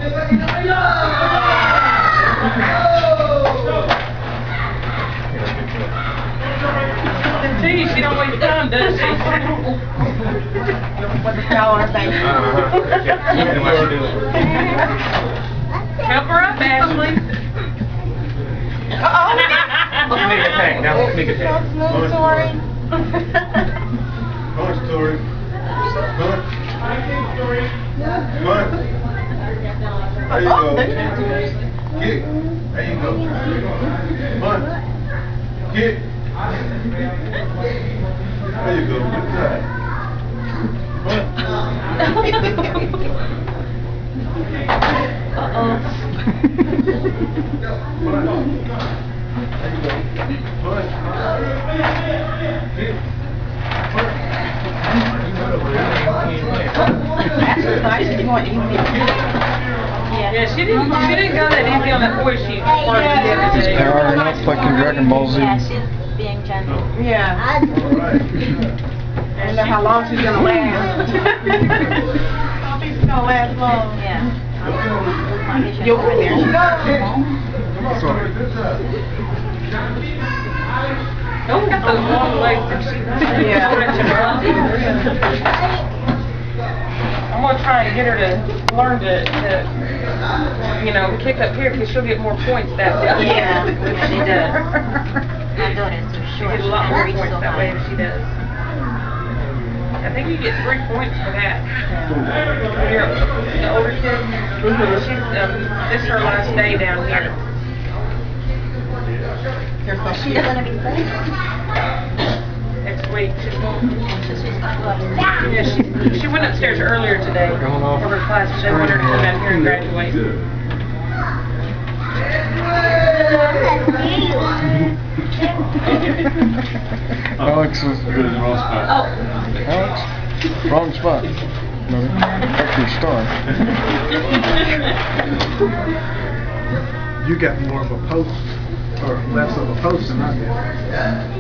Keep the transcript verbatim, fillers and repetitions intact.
See, she don't waste time, does she? With the towel on her face. Help her up, Ashley. Uh-oh. Let's make a tag. Now let's make a tag. Move, Tori. Come on, Tori. Come on. Come on. There you go. Kick. There you go. Come on. Kick. There you go. Good job. Come on. Uh-oh. Come on. There you go. Come on. Kick. Nice. You want easy. Yeah, she didn't. She didn't go that easy on that boy. She part of the other He's day. powering up like in Dragon Ball Z. Yeah, she's being gentle. Yeah. All right. I wonder how long she's gonna last. I think she's gonna last long. Yeah. Yo, there she goes. Come on, Tori. Good job. Don't got those long legs that she Yeah. stretching her out. I'm gonna try and get her to learn to, to you know, kick up here because she'll get more points that way. Yeah, she does. My daughter's too She short. gets a She lot can more reach points so that way high. if she does. I think you get three points for that. You're the older kid. She's um, this is her last day down here. You're so She's cute. gonna be playing. Next week she's going. So she's gonna go up. Yeah, she she went upstairs earlier today for her class. They wanted her to come down here and graduate. Alex is Good in the wrong spot. Oh. Alex? Wrong spot. No, actually star. You got more of a post, or less of a post than I did.